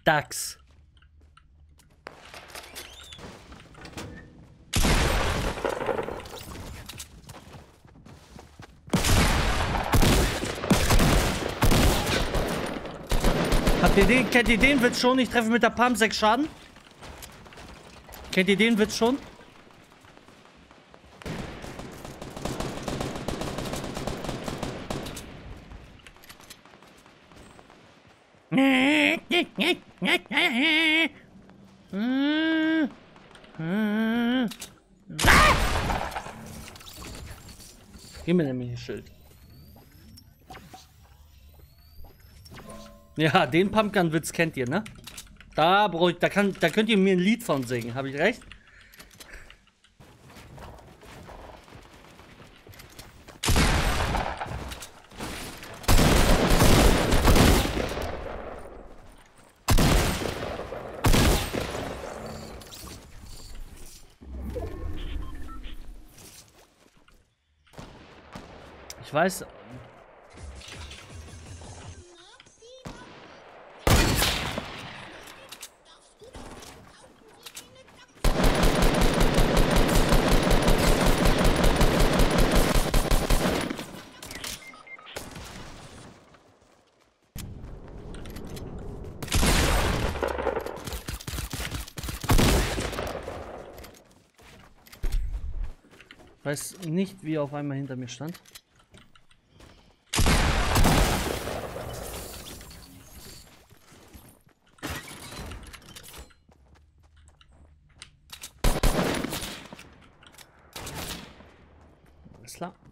Dachs. Habt ihr den? Kennt ihr den Witz schon? Ich treffe mit der Pump 6 Schaden. Kennt ihr den Witz schon? Gib mir nämlich ein Schild. Ja, den Pumpgun-Witz kennt ihr, ne? Da könnt ihr mir ein Lied von singen, habe ich recht? Ich weiß. Weiß nicht, wie er auf einmal hinter mir stand. Alles klar.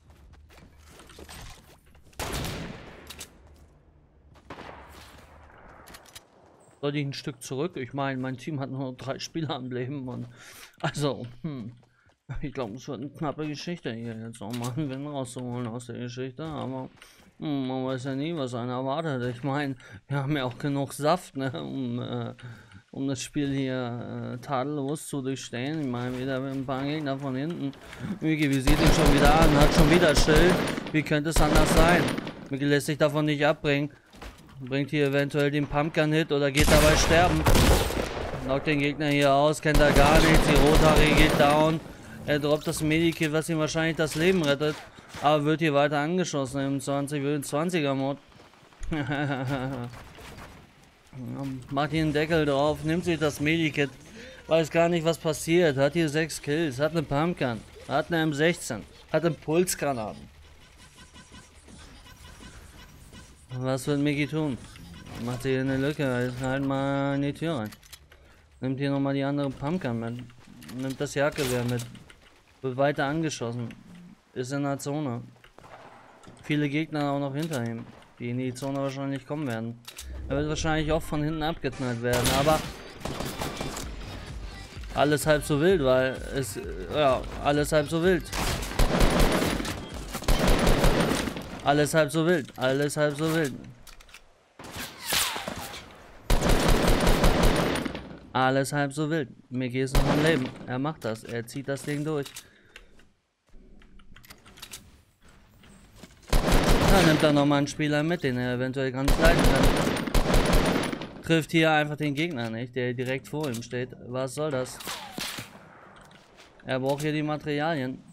Sollte ich ein Stück zurück? Ich meine, mein Team hat nur 3 Spieler am Leben und also, ich glaube, es wird eine knappe Geschichte hier jetzt auch mal einen Gewinn rauszuholen aus der Geschichte, aber man weiß ja nie, was einer erwartet. Ich meine, wir haben ja auch genug Saft, ne, um das Spiel hier tadellos zu durchstehen. Ich meine, wieder mit ein paar Gegner von hinten. Miki, wie sieht ihn schon wieder an? Hat schon wieder Schild. Wie könnte es anders sein? Miki lässt sich davon nicht abbringen. Bringt hier eventuell den Pumpgun-Hit oder geht dabei sterben. Knockt den Gegner hier aus, kennt er gar nichts. Die Rothaarige geht down. Er droppt das Medikit, was ihm wahrscheinlich das Leben rettet. Aber wird hier weiter angeschossen im 20er Mod. Macht hier einen Deckel drauf, nimmt sich das Medikit. Weiß gar nicht, was passiert. Hat hier 6 Kills, hat eine Pumpgun, hat eine M16, hat Impulsgranaten. Was wird Mickey tun? Macht hier eine Lücke, halt mal in die Tür rein. Nimmt hier nochmal die andere Pumpgun mit. Nimmt das Jagdgewehr mit. Wird weiter angeschossen. Ist in der Zone. Viele Gegner auch noch hinter ihm, die in die Zone wahrscheinlich kommen werden. Er wird wahrscheinlich auch von hinten abgeknallt werden, aber alles halb so wild, weil es, ja, alles halb so wild. Alles halb so wild, alles halb so wild. Alles halb so wild. Mickey ist noch am Leben. Er macht das, er zieht das Ding durch. Dann nimmt er nochmal einen Spieler mit, den er eventuell ganz leiden kann. Trifft hier einfach den Gegner nicht, der direkt vor ihm steht. Was soll das? Er braucht hier die Materialien.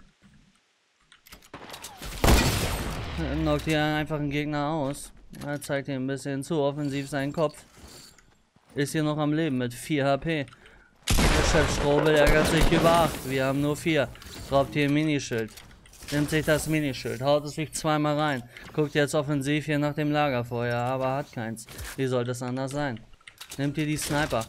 Er knockt hier einfach einen Gegner aus. Er zeigt hier ein bisschen zu offensiv seinen Kopf. Ist hier noch am Leben mit 4 HP. Der Chef Strobel ärgert sich über 8. Wir haben nur 4. Droppt hier ein Minischild. Nimmt sich das Minischild, haut es sich zweimal rein. Guckt jetzt offensiv hier nach dem Lagerfeuer, aber hat keins. Wie soll das anders sein? Nimmt hier die Sniper.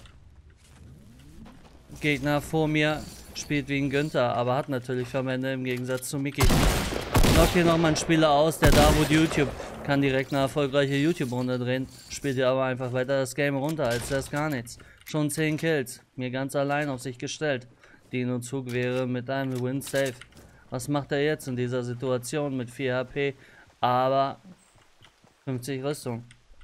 Gegner vor mir spielt wie ein Günther, aber hat natürlich Verbände im Gegensatz zu Mickey. Knockt hier nochmal einen Spieler aus, der da wo YouTube kann direkt eine erfolgreiche YouTube-Runde drehen. Spielt hier aber einfach weiter das Game runter, als wäre es gar nichts. Schon 10 Kills, mir ganz allein auf sich gestellt. Dino-Zug wäre mit einem Win safe. Was macht er jetzt in dieser Situation mit 4 HP, aber 50 Rüstung?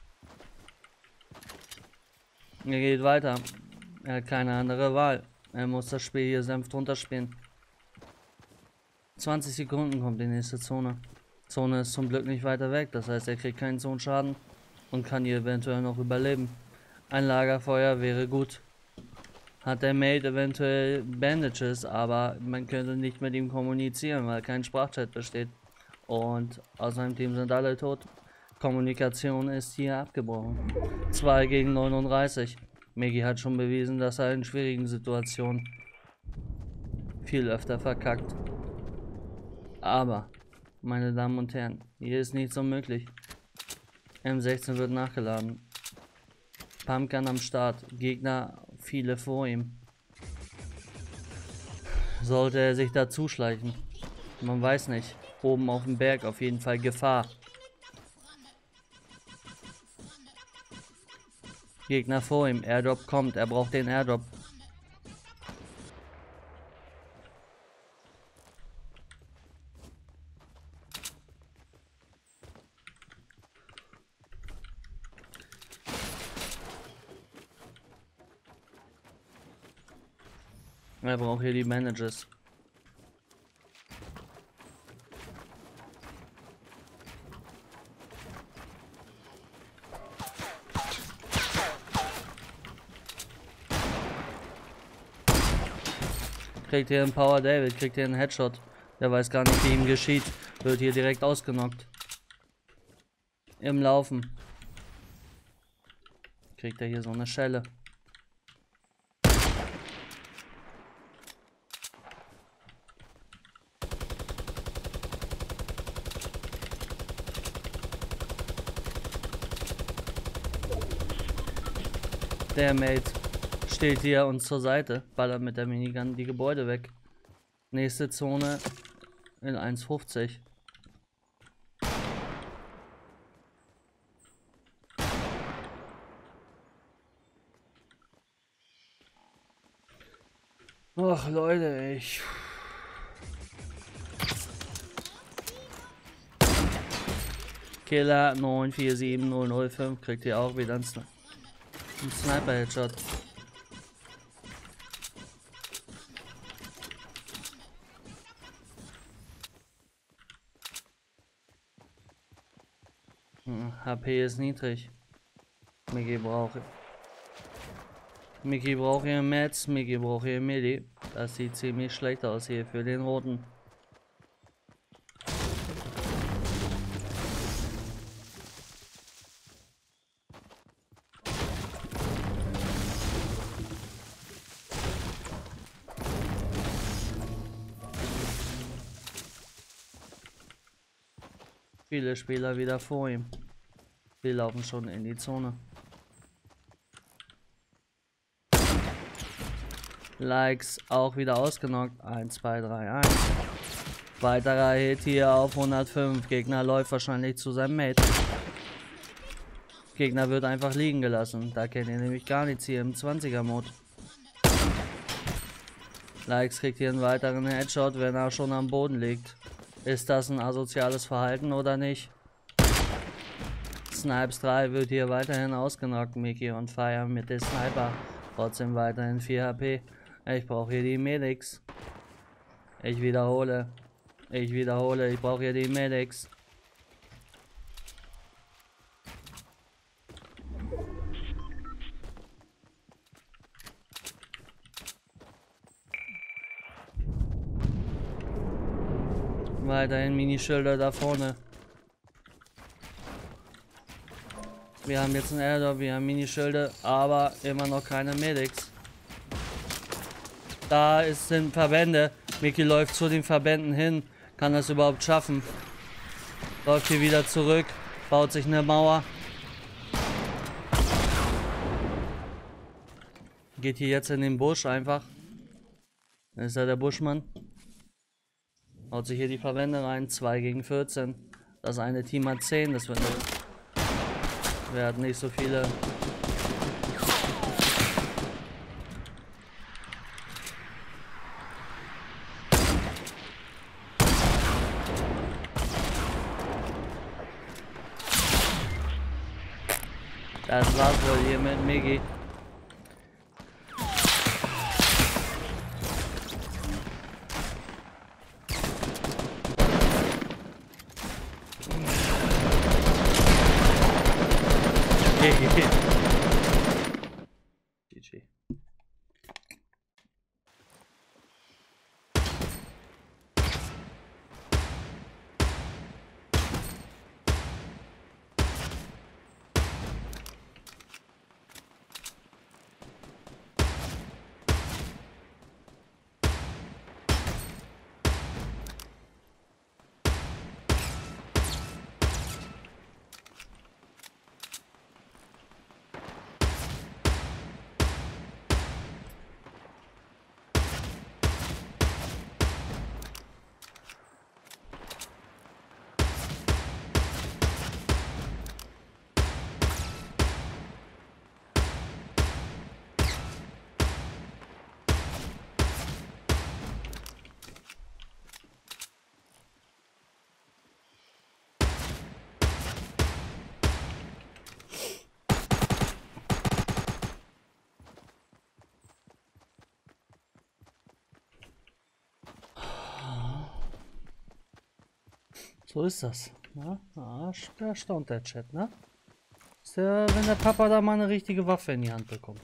Er geht weiter. Er hat keine andere Wahl. Er muss das Spiel hier sanft runterspielen. 20 Sekunden kommt die nächste Zone. Zone ist zum Glück nicht weiter weg, das heißt, er kriegt keinen Zonenschaden und kann hier eventuell noch überleben. Ein Lagerfeuer wäre gut. Hat der Mate eventuell Bandages, aber man könnte nicht mit ihm kommunizieren, weil kein Sprachchat besteht. Und aus seinem Team sind alle tot. Kommunikation ist hier abgebrochen. 2 gegen 39. Megi hat schon bewiesen, dass er in schwierigen Situationen viel öfter verkackt. Aber, meine Damen und Herren, hier ist nichts unmöglich. M16 wird nachgeladen. Pumpgun am Start. Gegner viele vor ihm. Sollte er sich da zuschleichen? Man weiß nicht. Oben auf dem Berg auf jeden Fall Gefahr. Gegner vor ihm. Airdrop kommt. Er braucht den Airdrop. Er braucht hier die Managers. Kriegt hier einen Power David, kriegt hier einen Headshot. Der weiß gar nicht, wie ihm geschieht. Wird hier direkt ausgenockt. Im Laufen. Kriegt er hier so eine Schelle. Der Mate steht hier uns zur Seite, ballert mit der Minigun die Gebäude weg. Nächste Zone in 1,50. Ach Leute, ich... Killer 947005 kriegt hier auch wieder einen Sniper-Headshot. HP ist niedrig. Mickey braucht hier Mets, Mickey braucht hier Medi. Das sieht ziemlich schlecht aus hier für den Roten. Viele Spieler wieder vor ihm. Wir laufen schon in die Zone. Likes auch wieder ausgenockt. 1, 2, 3, 1. Weiterer Hit hier auf 105. Gegner läuft wahrscheinlich zu seinem Mate. Gegner wird einfach liegen gelassen. Da kennt ihr nämlich gar nichts hier im 20er-Mod. Likes kriegt hier einen weiteren Headshot, wenn er schon am Boden liegt. Ist das ein asoziales Verhalten oder nicht? Snipes 3 wird hier weiterhin ausgenockt. Mickey und Fire mit dem Sniper. Trotzdem weiterhin 4 HP. Ich brauche hier die Medics. Ich wiederhole, ich brauche hier die Medics. Weiterhin Minischilder da vorne. Wir haben jetzt einen Airdrop, wir haben Minischilder, aber immer noch keine Medics. Da sind Verbände. Mickey läuft zu den Verbänden hin. Kann das überhaupt schaffen? Läuft hier wieder zurück. Baut sich eine Mauer. Geht hier jetzt in den Busch einfach. Dann ist er der Buschmann. Haut sich hier die Verbände rein. 2 gegen 14. Das eine Team hat 10. Das wird wir hatten nicht so viele. Das war's wohl hier mit Migi. So ist das. Ne? Ja, da staunt der Chat, ne? Ist der, wenn der Papa da mal eine richtige Waffe in die Hand bekommt.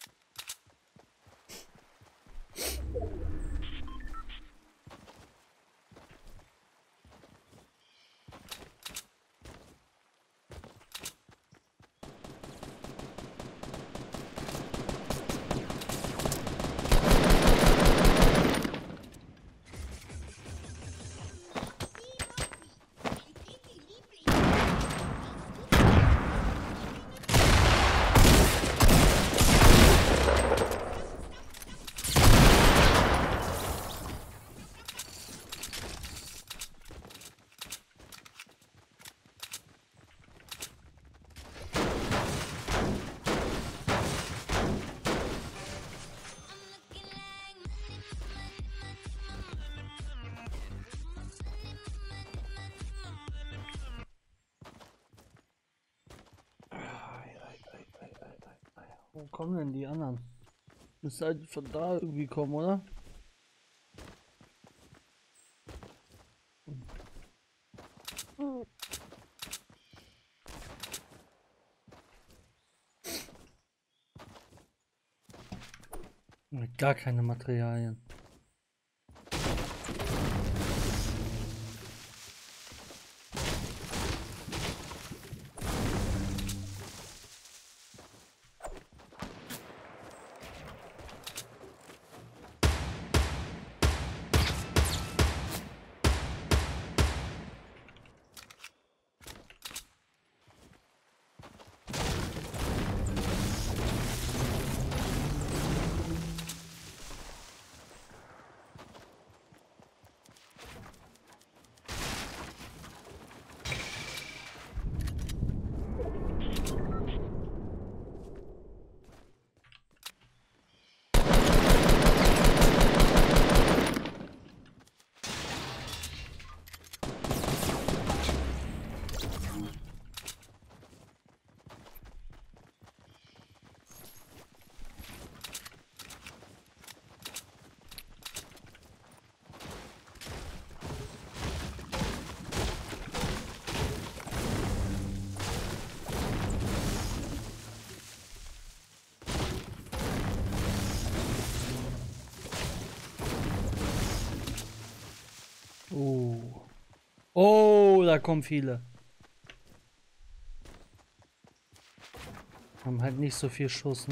Wo kommen denn die anderen? Müsste halt von da irgendwie kommen, oder? Gar keine Materialien. Oh. Oh, da kommen viele. Haben halt nicht so viel Schuss, ne?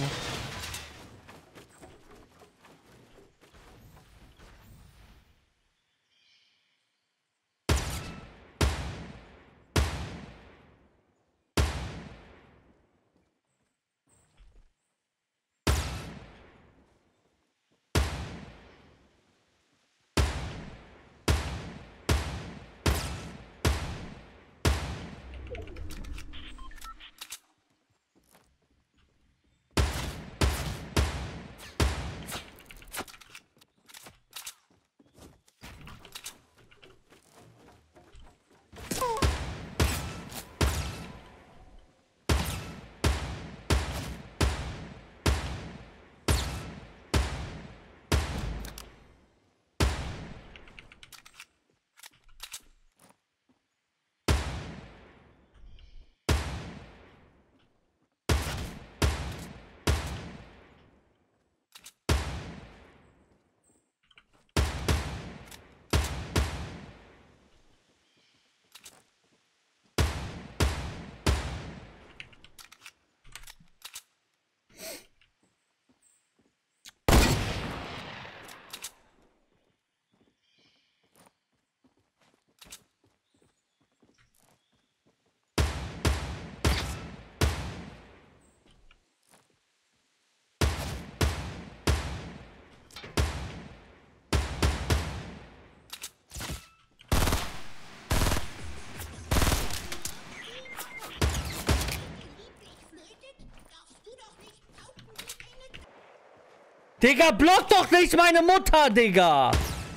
Digga, block doch nicht meine Mutter, Digga!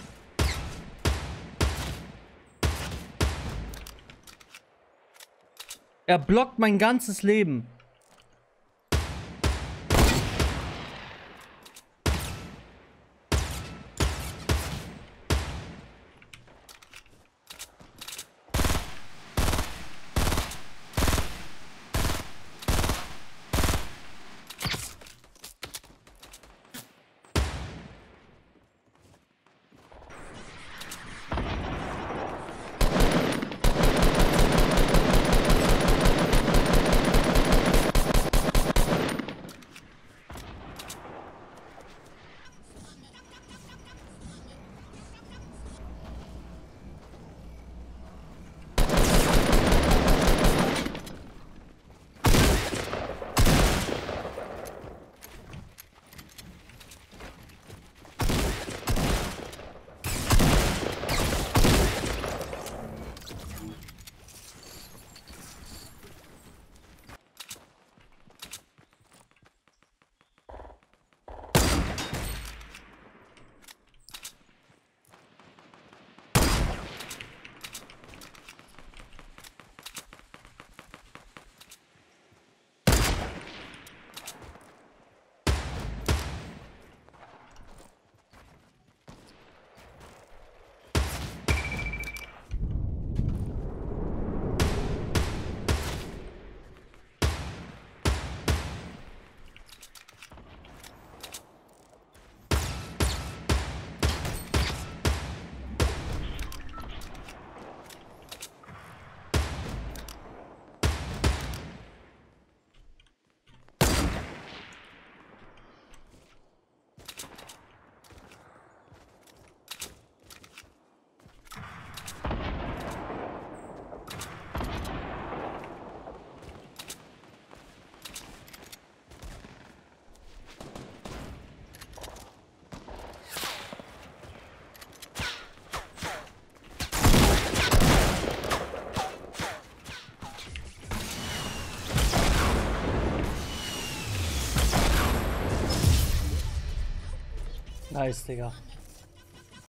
Er blockt mein ganzes Leben. Nice, Digga.